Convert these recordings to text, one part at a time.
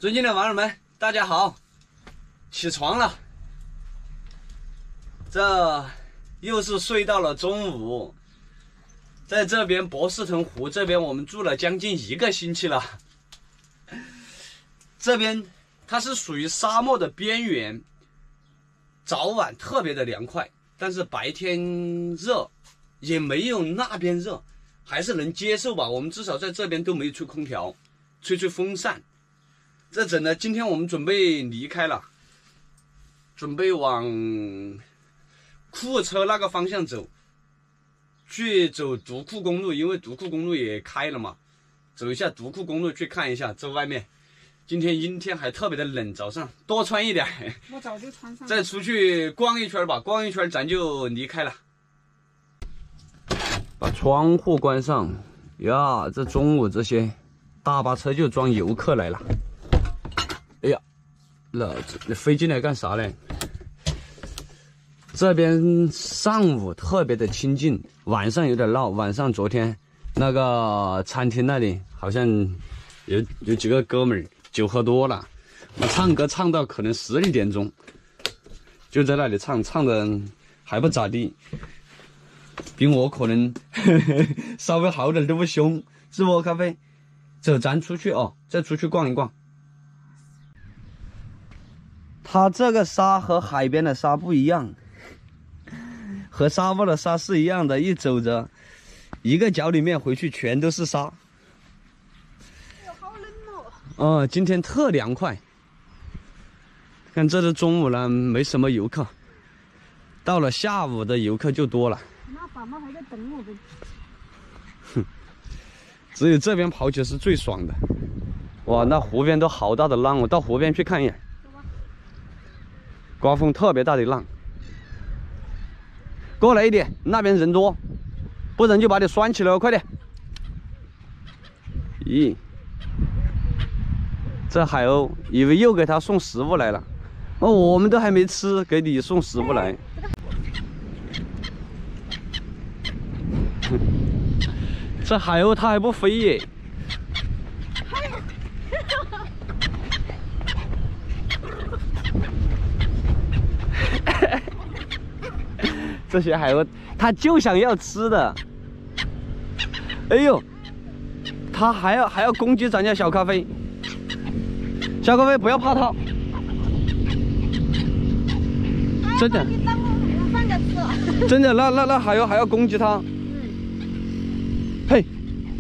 尊敬的网友们，大家好，起床了。这又是睡到了中午，在这边博士腾湖这边，我们住了将近1个星期了。这边它是属于沙漠的边缘，早晚特别的凉快，但是白天热，也没有那边热，还是能接受吧。我们至少在这边都没有吹空调，吹风扇。这整呢，今天我们准备离开了，准备往库车那个方向走，去走独库公路，因为独库公路也开了嘛，走一下独库公路去看一下这外面。今天阴天还特别的冷，早上多穿一点。 我早就穿上了。 再出去逛一圈吧，逛一圈咱就离开了。把窗户关上呀，这中午这些大巴车就装游客来了。哎呀，那飞进来干啥嘞？这边上午特别的清静，晚上有点闹。晚上昨天那个餐厅那里好像有几个哥们儿酒喝多了，我唱歌唱到可能11点钟，就在那里唱的还不咋地，比我可能稍微好点都不凶，是不？咖啡，走，咱出去哦，再出去逛一逛。它这个沙和海边的沙不一样，和沙漠的沙是一样的，一走着一个脚里面回去全都是沙。 哎呦，好冷哦！ 今天特凉快。看这是中午了，没什么游客，到了下午的游客就多了。 那爸妈还在等我们。 哼，只有这边跑起来是最爽的。哇，那湖边都好大的浪，我到湖边去看一眼。刮风特别大的浪，过来一点，那边人多，不然就把你拴起来了，快点！咦，这海鸥以为又给他送食物来了，哦，我们都还没吃，给你送食物来。这海鸥它还不飞耶！这些海鸥，它就想要吃的。哎呦，它还要攻击咱家小咖啡。小咖啡不要怕它，真的。真的，那海鸥还要攻击它。嘿，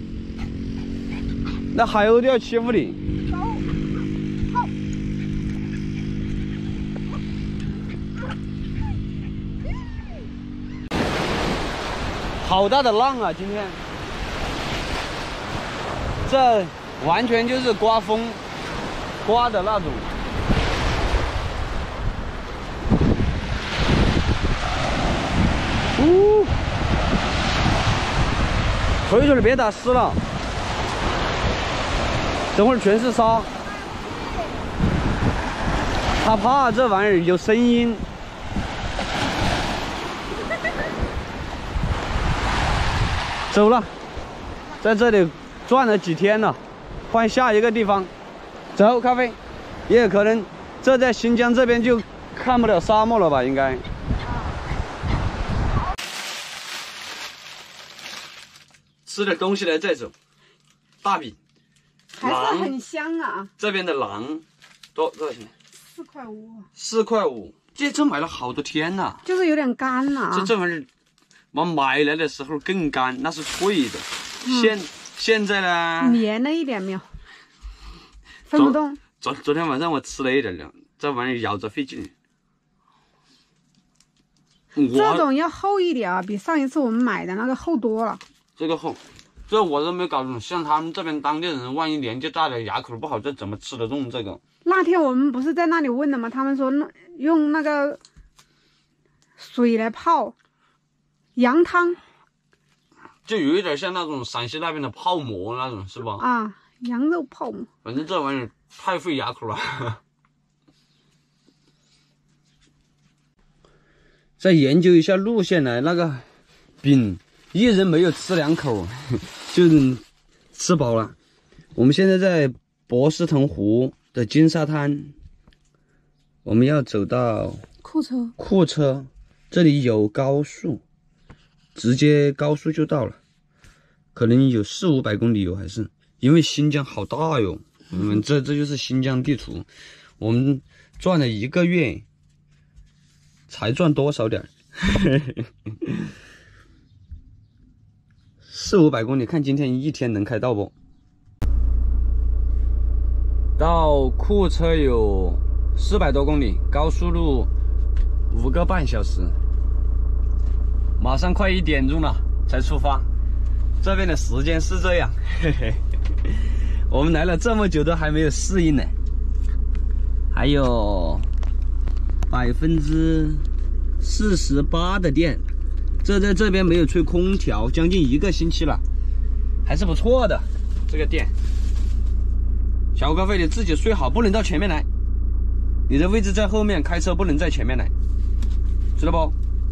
那海鸥都要欺负你。好大的浪啊！今天，这完全就是刮风刮的那种。水别打湿了，等会儿全是沙。他怕这玩意儿有声音。走了，在这里转了几天了，换下一个地方。走，咖啡。也有可能，这在新疆这边就看不了沙漠了吧？应该。吃点东西来再走。大饼， 还是很香啊。 这边的馕多少钱 ？4块5。 4块5，这买了好多天了。 就是有点干了。这玩意儿。我买来的时候更干，那是脆的。现在呢？ 绵了一点没有？分不动。 昨天晚上我吃了一点了，这玩意儿咬着费劲。 这种要厚一点啊，比上一次我们买的那个厚多了。 这个厚，这我都没搞懂。像他们这边当地人，万一年纪大了牙口不好，这怎么吃得动这个？ 那天我们不是在那里问的吗？他们说用那个水来泡。羊汤就有一点像那种陕西那边的泡馍那种，是吧？ 啊，羊肉泡馍。 反正这玩意儿太费牙口了。再研究一下路线来，那个饼一人没有吃2口，就吃饱了。我们现在在博士腾湖的金沙滩，我们要走到库车，这里有高速，直接高速就到了，可能有400-500公里有，还是因为新疆好大哟。这就是新疆地图，我们转了1个月，才转多少点？400-500公里，看今天一天能开到不？到库车有400多公里，高速路5个半小时，马上快1点钟了才出发。这边的时间是这样，我们来了这么久都还没有适应呢，还有48%的电，这在这边没有吹空调，将近1个星期了，还是不错的这个电。小哥费你自己睡好，不能到前面来，你的位置在后面，开车不能在前面来，知道不？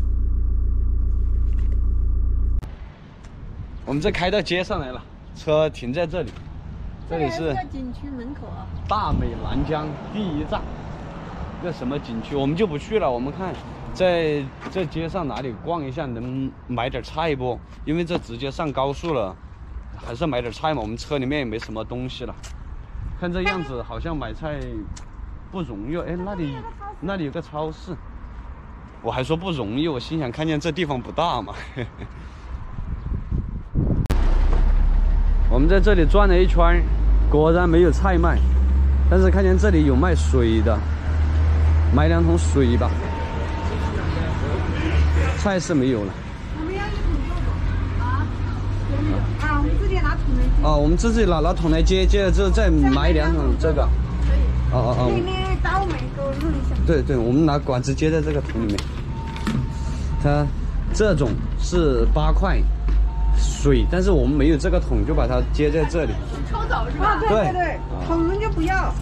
我们这开到街上来了，车停在这里，这里是景区门口啊。 大美兰江第1站，这什么景区我们就不去了，我们看在这街上哪里逛一下，能买点菜不？因为这直接上高速了，还是买点菜嘛，我们车里面也没什么东西了。看这样子好像买菜不容易。哎，那里有个超市，我还说不容易，我心想看见这地方不大嘛。我们在这里转了一圈，果然没有菜卖，但是看见这里有卖水的，买2桶水吧。菜是没有了。 我们要一桶多少啊？啊，我们自己拿桶来接。 哦，我们自己拿桶来接，接了之后再买2桶这个。 可以。 哦。 你倒每个弄一下。 对，我们拿管子接在这个桶里面。它这种是8块水，但是我们没有这个桶，就把它接在这里。 抽走是吧？对，桶就不要。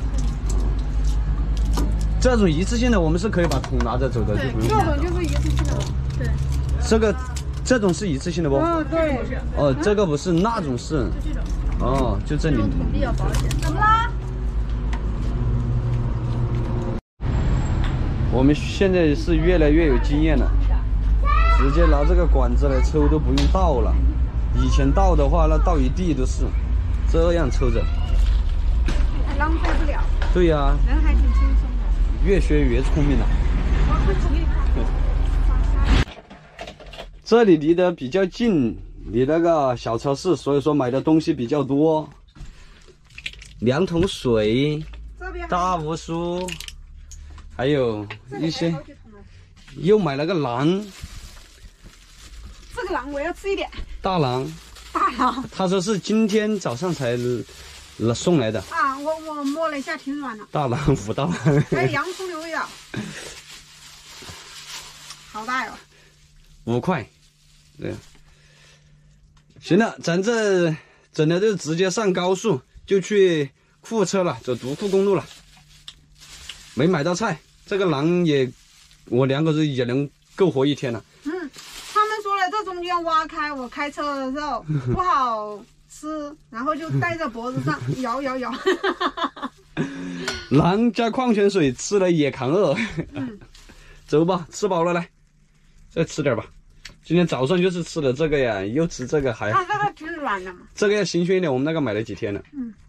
这种一次性的我们是可以把桶拿着走的，就不用。 这种就是一次性的。对。 这种是一次性的不？ 哦，对。 哦，这个不是，那种是。 就这种。 哦，就这里。 桶比较保险。怎么啦？ 我们现在是越来越有经验了，直接拿这个管子来抽都不用倒了。以前倒的话，那倒一地都是，这样抽着。 还浪费不了。 对呀。 人还挺轻松的。 越学越聪明了。这里离得比较近，离那个小超市，所以说买的东西比较多。2桶水，大乌苏，还有一些，又买了个馕。 这个馕我要吃一点。 大馕。他说是今天早上才送来的。 啊，我摸了一下，挺软的。 大馕5大馕。 还有洋葱的味道。好大哟。 5块。对。行了，咱这整的就直接上高速，就去库车了，走独库公路了。没买到菜，这个馕也，我2个人也能够活1天了。 他们说了，这中间挖开，我开车的时候不好吃，然后就戴在脖子上摇。 馕加矿泉水，吃了也扛饿。走吧，吃饱了来，再吃点吧。今天早上就是吃了这个呀，又吃这个还。 这个挺软的嘛。 这个要新鲜一点，我们那个买了几天了。